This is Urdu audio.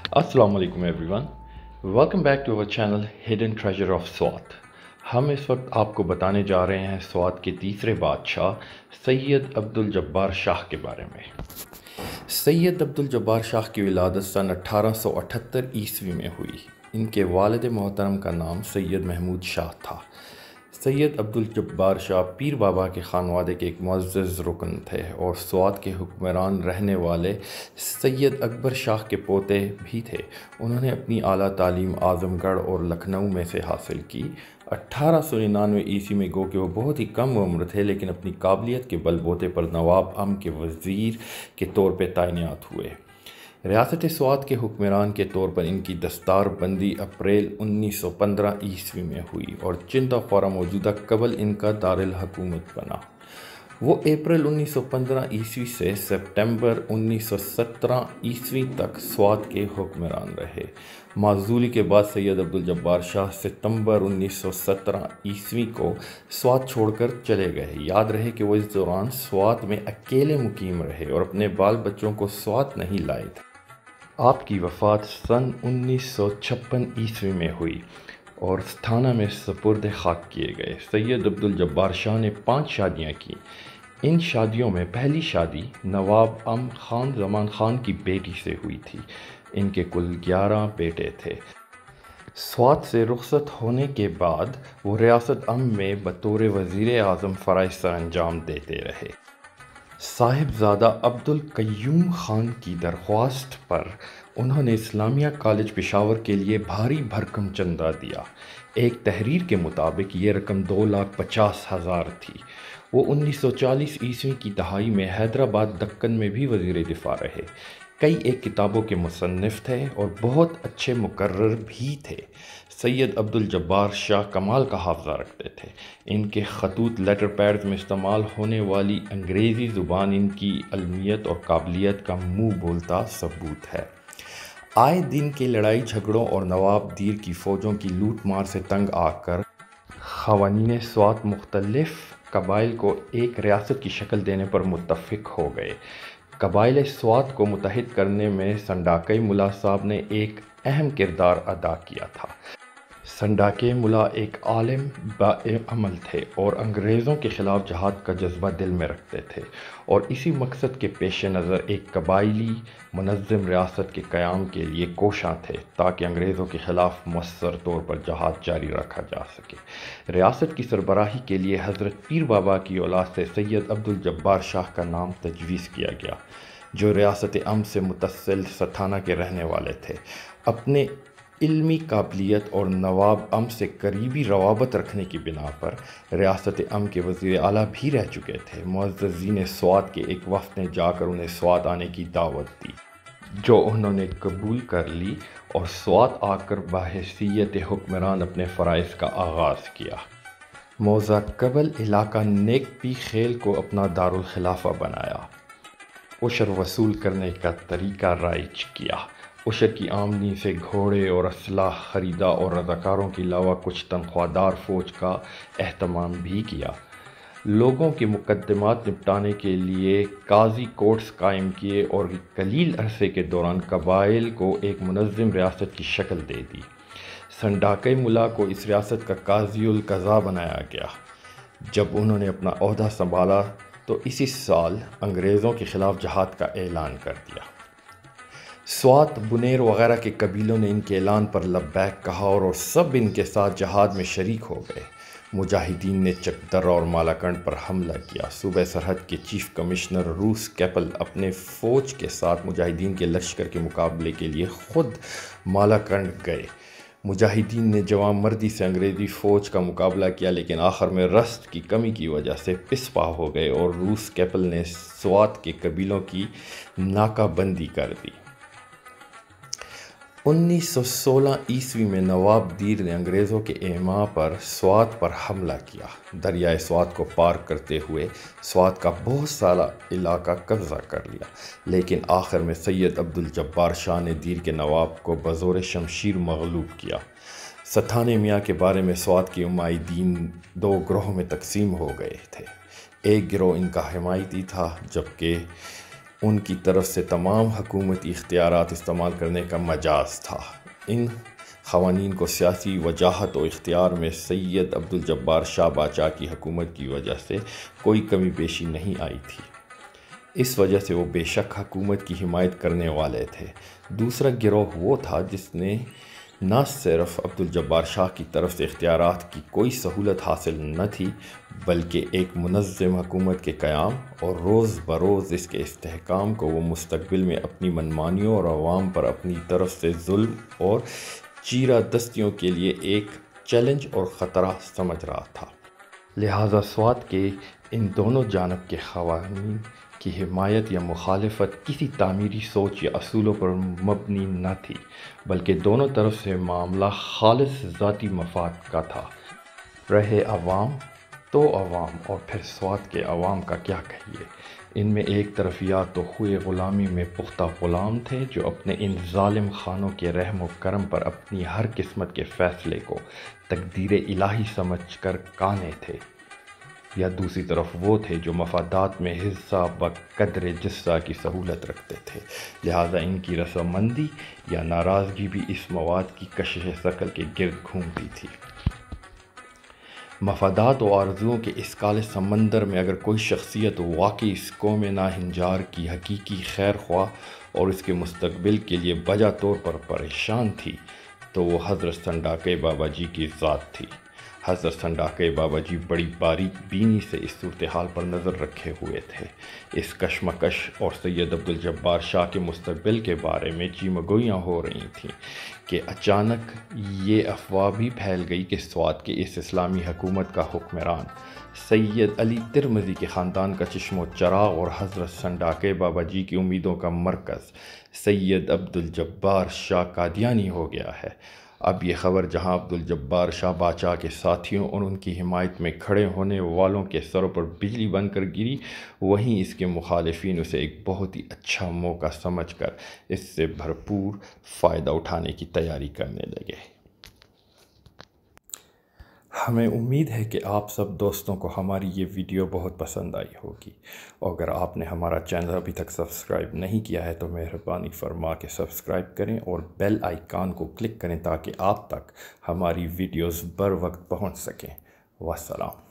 السلام علیکم everyone, welcome back to our channel hidden treasure of Swat. ہم اس وقت آپ کو بتانے جا رہے ہیں سوات کے تیسرے بادشاہ سید عبدالجبار شاہ کے بارے میں۔ سید عبدالجبار شاہ کی ولادت سن 1878 عیسوی میں ہوئی۔ ان کے والد محترم کا نام سید محمود شاہ تھا۔ سید عبدالجبار شاہ پیر بابا کے خانوادے کے ایک معزز رکن تھے اور سوات کے حکمران رہنے والے سید اکبر شاہ کے پوتے بھی تھے۔ انہوں نے اپنی اعلیٰ تعلیم اعظم گڑھ اور لکھنؤ میں سے حاصل کی۔ 1899 عیسوی میں گو کہ وہ بہت ہی کم عمر تھے، لیکن اپنی قابلیت کے بل بوتے پر نواب کے وزیر کے طور پہ تعینات ہوئے۔ ریاست سوات کے حکمران کے طور پر ان کی دستار بندی اپریل 1915 عیسوی میں ہوئی اور چند فورا موجودہ قبل ان کا دارالحکومت بنا۔ وہ اپریل 1915 عیسوی سے سپٹمبر 1917 عیسوی تک سوات کے حکمران رہے۔ معزولی کے بعد سید عبدالجبار شاہ ستمبر 1917 عیسوی کو سوات چھوڑ کر چلے گئے۔ یاد رہے کہ وہ اس دوران سوات میں اکیلے مقیم رہے اور اپنے بال بچوں کو سوات نہیں لائے تھے۔ آپ کی وفات سن 1956 عیسوی میں ہوئی اور ستھانہ میں سپرد خاک کیے گئے۔ سید عبدالجبار شاہ نے 5 شادیاں کیں۔ ان شادیوں میں پہلی شادی نواب خان زمان خان کی بیٹی سے ہوئی تھی۔ ان کے کل 11 بیٹے تھے۔ سوات سے رخصت ہونے کے بعد وہ ریاست میں بطور وزیر اعظم فرائض سر انجام دیتے رہے۔ صاحبزادہ عبدالقیوم خان کی درخواست پر انہوں نے اسلامیہ کالج پشاور کے لیے بھاری بھرکم چندہ دیا۔ ایک تحریر کے مطابق یہ رقم 2,50,000 تھی۔ وہ 1940 عیسوی کی دہائی میں حیدرآباد دکن میں بھی وزیر دفاع رہے۔ کئی ایک کتابوں کے مصنف تھے اور بہت اچھے مقرر بھی تھے۔ سید عبدالجبار شاہ کمال کا حافظہ رکھتے تھے۔ ان کے خطوط لیٹر پیڈز میں استعمال ہونے والی انگریزی زبان ان کی علمیت اور قابلیت کا منہ بولتا ثبوت ہے۔ آئے دن کے لڑائی جھگڑوں اور نواب دیر کی فوجوں کی لوٹ مار سے تنگ آ کر قوانین سوات مختلف قبائل کو ایک ریاست کی شکل دینے پر متفق ہو گئے۔ قبائل سوات کو متحد کرنے میں سنڈاکئی ملا صاحب نے ایک اہم کردار ادا کیا تھا۔ سنڈاکئی ملا ایک عالم عمل تھے اور انگریزوں کے خلاف جہاد کا جذبہ دل میں رکھتے تھے اور اسی مقصد کے پیش نظر ایک قبائلی منظم ریاست کے قیام کے لیے کوشاں تھے تاکہ انگریزوں کے خلاف مؤثر طور پر جہاد جاری رکھا جا سکے۔ ریاست کی سربراہی کے لیے حضرت پیر بابا کی اولاد سے سید عبدالجبار شاہ کا نام تجویز کیا گیا، جو ریاست سے متصل ستھانہ کے رہنے والے تھے۔ اپنے علمی قابلیت اور نواب سے قریبی روابط رکھنے کی بنا پر ریاست کے وزیر اعلیٰ بھی رہ چکے تھے۔ معززین سوات کے ایک وفد نے جا کر انہیں سوات آنے کی دعوت دی، جو انہوں نے قبول کر لی اور سوات آ کر بحیثیت حکمران اپنے فرائض کا آغاز کیا۔ موضع قبل علاقہ نیک پی خیل کو اپنا دارالخلافہ بنایا۔ عشر وصول کرنے کا طریقہ رائج کیا۔ عشر کی آمدنی سے گھوڑے اور اسلحہ خریدا اور رضاکاروں کے علاوہ کچھ تنخواہ دار فوج کا اہتمام بھی کیا۔ لوگوں کے مقدمات نپٹانے کے لیے قاضی کورٹس قائم کیے اور قلیل عرصے کے دوران قبائل کو ایک منظم ریاست کی شکل دے دی۔ سنڈاکئی ملا کو اس ریاست کا قاضی القضاء بنایا گیا۔ جب انہوں نے اپنا عہدہ سنبھالا تو اسی سال انگریزوں کے خلاف جہاد کا اعلان کر دیا۔ سوات، بنیر وغیرہ کے قبیلوں نے ان کے اعلان پر لبیک کہا اور سب ان کے ساتھ جہاد میں شریک ہو گئے۔ مجاہدین نے چکدر اور مالاکنڈ پر حملہ کیا۔ صوبہ سرحد کے چیف کمشنر روس کیپل اپنے فوج کے ساتھ مجاہدین کے لشکر کے مقابلے کے لیے خود مالاکنڈ گئے۔ مجاہدین نے جوان مردی سے انگریزی فوج کا مقابلہ کیا، لیکن آخر میں رسد کی کمی کی وجہ سے پسپا ہو گئے اور روس کیپل نے سوات کے قبیلوں کی ناکہ بندی کر دی۔ 1916 عیسوی میں نواب دیر نے انگریزوں کے اعماء پر سوات پر حملہ کیا۔ دریائے سوات کو پار کرتے ہوئے سوات کا بہت سارا علاقہ قبضہ کر لیا، لیکن آخر میں سید عبدالجبار شاہ نے دیر کے نواب کو بزور شمشیر مغلوب کیا۔ ستھانے میاں کے بارے میں سوات کے عمائدین 2 گروہوں میں تقسیم ہو گئے تھے۔ ایک گروہ ان کا حمایتی تھا، جبکہ ان کی طرف سے تمام حکومتی اختیارات استعمال کرنے کا مجاز تھا۔ ان قوانین کو سیاسی وجاہت و اختیار میں سید عبدالجبار شاہ باچا کی حکومت کی وجہ سے کوئی کمی بیشی نہیں آئی تھی۔ اس وجہ سے وہ بے شک حکومت کی حمایت کرنے والے تھے۔ دوسرا گروہ وہ تھا جس نے نہ صرف عبدالجبار شاہ کی طرف سے اختیارات کی کوئی سہولت حاصل نہ تھی، بلکہ ایک منظم حکومت کے قیام اور روز بروز اس کے استحکام کو وہ مستقبل میں اپنی منمانیوں اور عوام پر اپنی طرف سے ظلم اور چیرہ دستیوں کے لیے ایک چیلنج اور خطرہ سمجھ رہا تھا۔ لہٰذا سوات کے ان دونوں جانب کے قوانین کی حمایت یا مخالفت کسی تعمیری سوچ یا اصولوں پر مبنی نہ تھی، بلکہ دونوں طرف سے معاملہ خالص ذاتی مفاد کا تھا۔ رہے عوام تو عوام، اور پھر سوات کے عوام کا کیا کہیے۔ ان میں ایک طرف یا تو ہوئی غلامی میں پختہ غلام تھے جو اپنے ان ظالم خانوں کے رحم و کرم پر اپنی ہر قسمت کے فیصلے کو تقدیر الہی سمجھ کر قانے تھے، یا دوسری طرف وہ تھے جو مفادات میں حصہ بقدر جثہ کی سہولت رکھتے تھے، لہٰذا ان کی رضامندی یا ناراضگی بھی اس مواد کی کشش ثقل کے گرد گھومتی تھی۔ مفادات و آرزوؤں کے اس کالے سمندر میں اگر کوئی شخصیت واقعی اس قوم ناہنجار کی حقیقی خیر خواہ اور اس کے مستقبل کے لیے بجا طور پر پریشان تھی تو وہ حضرت سنڈاکے بابا جی کی ذات تھی۔ حضرت سنڈاکے بابا جی بڑی باریک بینی سے اس صورتحال پر نظر رکھے ہوئے تھے۔ اس کشمکش اور سید عبدالجبار شاہ کے مستقبل کے بارے میں چیمگوئیاں ہو رہی تھیں کہ اچانک یہ افواہ بھی پھیل گئی کہ سوات کے اس اسلامی حکومت کا حکمران سید علی ترمذی کے خاندان کا چشم و چراغ اور حضرت سنڈاکے بابا جی کی امیدوں کا مرکز سید عبدالجبار شاہ قادیانی ہو گیا ہے۔ اب یہ خبر جہاں عبدالجبار شاہ باچا کے ساتھیوں اور ان کی حمایت میں کھڑے ہونے والوں کے سروں پر بجلی بن کر گری، وہیں اس کے مخالفین اسے ایک بہت ہی اچھا موقع سمجھ کر اس سے بھرپور فائدہ اٹھانے کی تیاری کرنے لگے۔ ہمیں امید ہے کہ آپ سب دوستوں کو ہماری یہ ویڈیو بہت پسند آئی ہوگی، اور اگر آپ نے ہمارا چینل ابھی تک سبسکرائب نہیں کیا ہے تو مہربانی فرما کے سبسکرائب کریں اور بیل آئیکن کو کلک کریں تاکہ آپ تک ہماری ویڈیوز بر وقت پہنچ سکیں۔ والسلام۔